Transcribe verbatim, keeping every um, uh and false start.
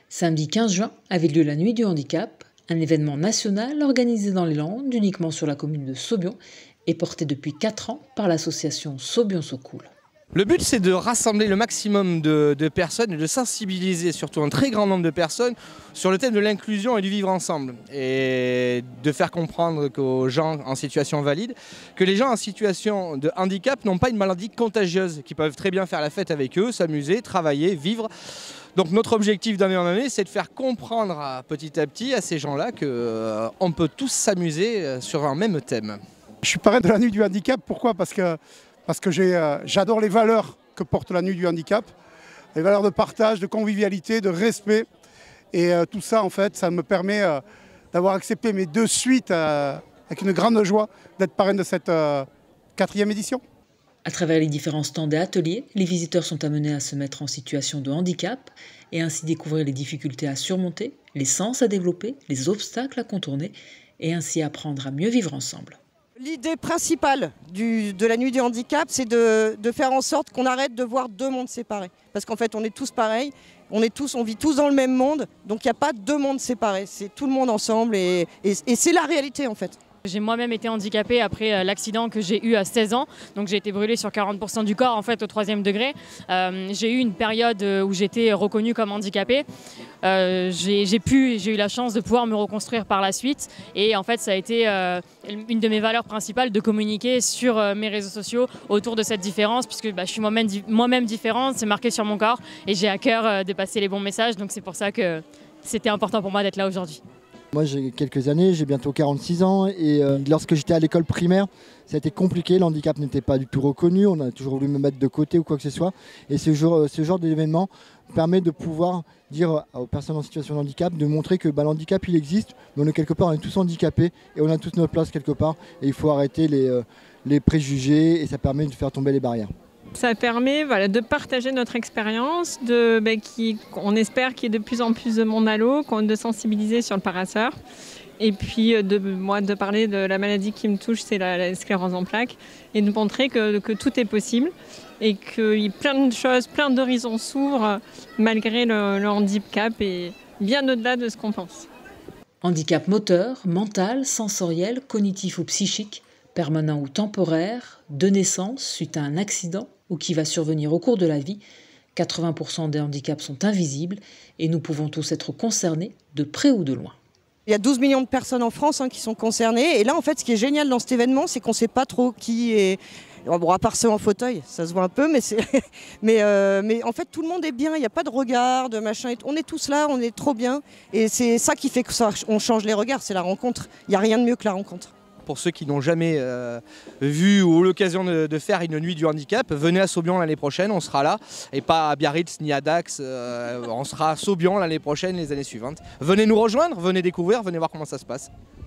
Samedi quinze juin avait lieu la Nuit du handicap, un événement national organisé dans les Landes, uniquement sur la commune de Saubion, et porté depuis quatre ans par l'association Saubion So Cool. Le but, c'est de rassembler le maximum de, de personnes et de sensibiliser surtout un très grand nombre de personnes sur le thème de l'inclusion et du vivre ensemble. Et de faire comprendre qu'aux gens en situation valide, que les gens en situation de handicap n'ont pas une maladie contagieuse, qui peuvent très bien faire la fête avec eux, s'amuser, travailler, vivre. Donc notre objectif d'année en année, c'est de faire comprendre à, petit à petit à ces gens-là qu'on euh, peut tous s'amuser sur un même thème. Je suis parrain de la Nuit du handicap, pourquoi? Parce que Parce que j'adore euh, les valeurs que porte la Nuit du handicap, les valeurs de partage, de convivialité, de respect. Et euh, tout ça, en fait, ça me permet euh, d'avoir accepté mes deux suites euh, avec une grande joie d'être parrain de cette euh, quatrième édition. À travers les différents stands et ateliers, les visiteurs sont amenés à se mettre en situation de handicap et ainsi découvrir les difficultés à surmonter, les sens à développer, les obstacles à contourner et ainsi apprendre à mieux vivre ensemble. L'idée principale du, de la Nuit du handicap, c'est de, de faire en sorte qu'on arrête de voir deux mondes séparés. Parce qu'en fait, on est tous pareils, on, est tous, on vit tous dans le même monde, donc il n'y a pas deux mondes séparés, c'est tout le monde ensemble et, et, et c'est la réalité en fait. J'ai moi-même été handicapée après l'accident que j'ai eu à seize ans, donc j'ai été brûlée sur quarante pour cent du corps en fait au troisième degré. Euh, j'ai eu une période où j'étais reconnue comme handicapée. Euh, j'ai pu, j'ai eu la chance de pouvoir me reconstruire par la suite et en fait ça a été euh, une de mes valeurs principales de communiquer sur euh, mes réseaux sociaux autour de cette différence puisque bah, je suis moi-même moi-même différente, c'est marqué sur mon corps et j'ai à cœur euh, de passer les bons messages, donc c'est pour ça que c'était important pour moi d'être là aujourd'hui. Moi j'ai quelques années, j'ai bientôt quarante-six ans et euh, lorsque j'étais à l'école primaire, ça a été compliqué, le handicap n'était pas du tout reconnu, on a toujours voulu me mettre de côté ou quoi que ce soit. Et ce genre, ce genre d'événement permet de pouvoir dire aux personnes en situation de handicap, de montrer que bah, l'handicap il existe, mais on est quelque part, on est tous handicapés et on a tous notre place quelque part. Et il faut arrêter les, euh, les préjugés et ça permet de faire tomber les barrières. Ça permet voilà, de partager notre expérience, de, ben, qui, on espère qu'il y ait de plus en plus de monde à l'eau, de sensibiliser sur le parasseur. Et puis de, moi, de parler de la maladie qui me touche, c'est la, la sclérose en plaques, et de montrer que, que tout est possible et qu'il y a plein de choses, plein d'horizons s'ouvrent malgré le, le handicap et bien au-delà de ce qu'on pense. Handicap moteur, mental, sensoriel, cognitif ou psychique, permanent ou temporaire, de naissance, suite à un accident ou qui va survenir au cours de la vie, quatre-vingts pour cent des handicaps sont invisibles et nous pouvons tous être concernés de près ou de loin. Il y a douze millions de personnes en France hein, qui sont concernées et là en fait ce qui est génial dans cet événement c'est qu'on ne sait pas trop qui est... Bon, à part ceux en fauteuil, ça se voit un peu, mais, mais, euh, mais en fait tout le monde est bien, il n'y a pas de regard, de machin, on est tous là, on est trop bien et c'est ça qui fait qu'on change les regards, c'est la rencontre, il n'y a rien de mieux que la rencontre. Pour ceux qui n'ont jamais euh, vu ou l'occasion de, de faire une nuit du handicap, venez à Saubion l'année prochaine, on sera là, et pas à Biarritz ni à Dax, euh, on sera à Saubion l'année prochaine, les années suivantes. Venez nous rejoindre, venez découvrir, venez voir comment ça se passe.